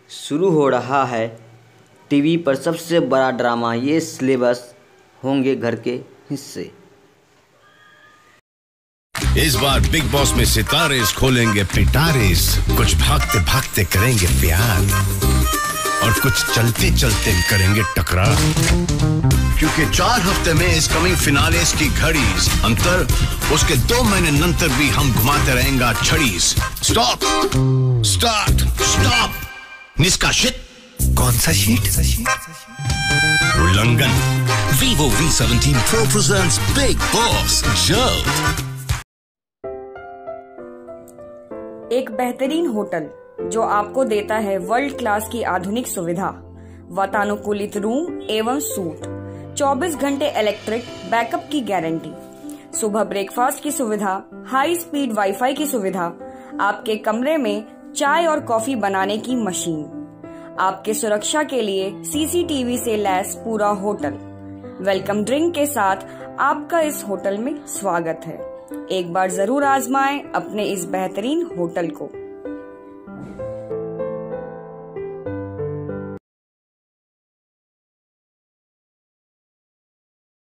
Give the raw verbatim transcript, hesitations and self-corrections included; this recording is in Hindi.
शुरू हो रहा है टीवी पर सबसे बड़ा ड्रामा। ये सिलेबस होंगे घर के हिस्से। इस बार बिग बॉस में सितारे खोलेंगे पिटारेस। कुछ भागते भागते करेंगे प्यार और कुछ चलते चलते करेंगे टकरार, क्योंकि चार हफ्ते में इस कमिंग फिनालेस की घड़ीज अंतर उसके दो महीने नंतर भी हम घुमाते रहेंगे छड़ीज। Stop, start, stop. निष्कासित। कौन सा शीट? उल्लंघन। Vivo V seventeen Pro presents Big Boss जल्द। एक बेहतरीन होटल जो आपको देता है वर्ल्ड क्लास की आधुनिक सुविधा, वातानुकूलित रूम एवं सूट, चौबीस घंटे इलेक्ट्रिक बैकअप की गारंटी, सुबह ब्रेकफास्ट की सुविधा, हाई स्पीड वाईफाई की सुविधा, आपके कमरे में चाय और कॉफी बनाने की मशीन, आपके सुरक्षा के लिए सीसीटीवी से लैस पूरा होटल, वेलकम ड्रिंक के साथ आपका इस होटल में स्वागत है। एक बार जरूर आजमाएं अपने इस बेहतरीन होटल को।